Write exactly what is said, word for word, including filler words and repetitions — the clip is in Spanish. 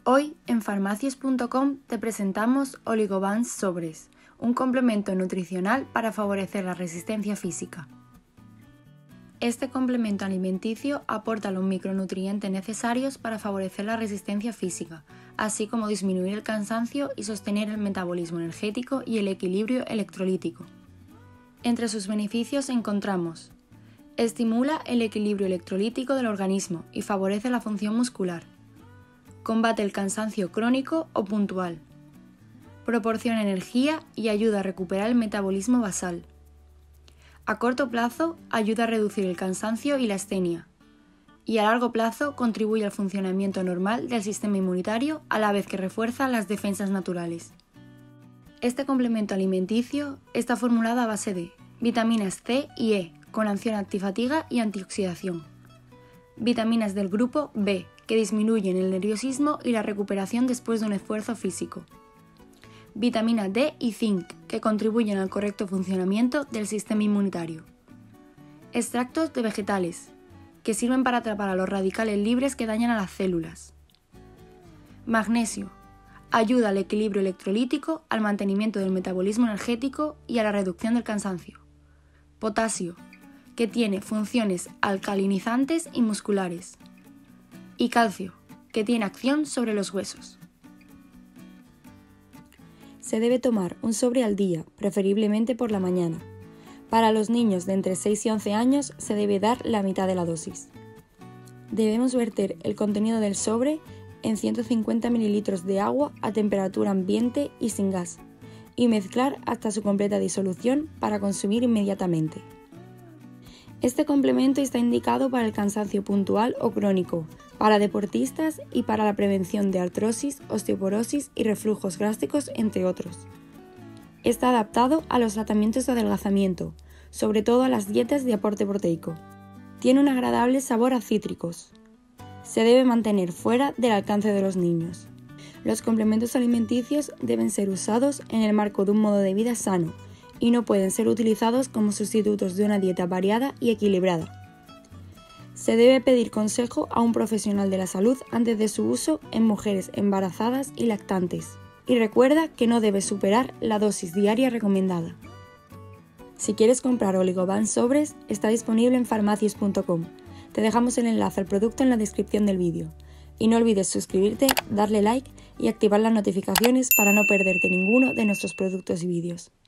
Hoy en farmacias punto com te presentamos Oligobans Sobres, un complemento nutricional para favorecer la resistencia física. Este complemento alimenticio aporta los micronutrientes necesarios para favorecer la resistencia física, así como disminuir el cansancio y sostener el metabolismo energético y el equilibrio electrolítico. Entre sus beneficios encontramos: estimula el equilibrio electrolítico del organismo y favorece la función muscular. Combate el cansancio crónico o puntual. Proporciona energía y ayuda a recuperar el metabolismo basal. A corto plazo ayuda a reducir el cansancio y la astenia. Y a largo plazo contribuye al funcionamiento normal del sistema inmunitario a la vez que refuerza las defensas naturales. Este complemento alimenticio está formulado a base de vitaminas C y E con acción antifatiga y antioxidación. Vitaminas del grupo B que disminuyen el nerviosismo y la recuperación después de un esfuerzo físico. Vitamina D y zinc, que contribuyen al correcto funcionamiento del sistema inmunitario. Extractos de vegetales, que sirven para atrapar a los radicales libres que dañan a las células. Magnesio, ayuda al equilibrio electrolítico, al mantenimiento del metabolismo energético y a la reducción del cansancio. Potasio, que tiene funciones alcalinizantes y musculares. Y calcio, que tiene acción sobre los huesos. Se debe tomar un sobre al día, preferiblemente por la mañana. Para los niños de entre seis y once años se debe dar la mitad de la dosis. Debemos verter el contenido del sobre en ciento cincuenta mililitros de agua a temperatura ambiente y sin gas, y mezclar hasta su completa disolución para consumir inmediatamente. Este complemento está indicado para el cansancio puntual o crónico, para deportistas y para la prevención de artrosis, osteoporosis y reflujos gástricos, entre otros. Está adaptado a los tratamientos de adelgazamiento, sobre todo a las dietas de aporte proteico. Tiene un agradable sabor a cítricos. Se debe mantener fuera del alcance de los niños. Los complementos alimenticios deben ser usados en el marco de un modo de vida sano, y no pueden ser utilizados como sustitutos de una dieta variada y equilibrada. Se debe pedir consejo a un profesional de la salud antes de su uso en mujeres embarazadas y lactantes, y recuerda que no debe superar la dosis diaria recomendada. Si quieres comprar Oligobans Sobres, está disponible en farmacias punto com. Te dejamos el enlace al producto en la descripción del vídeo. Y no olvides suscribirte, darle like y activar las notificaciones para no perderte ninguno de nuestros productos y vídeos.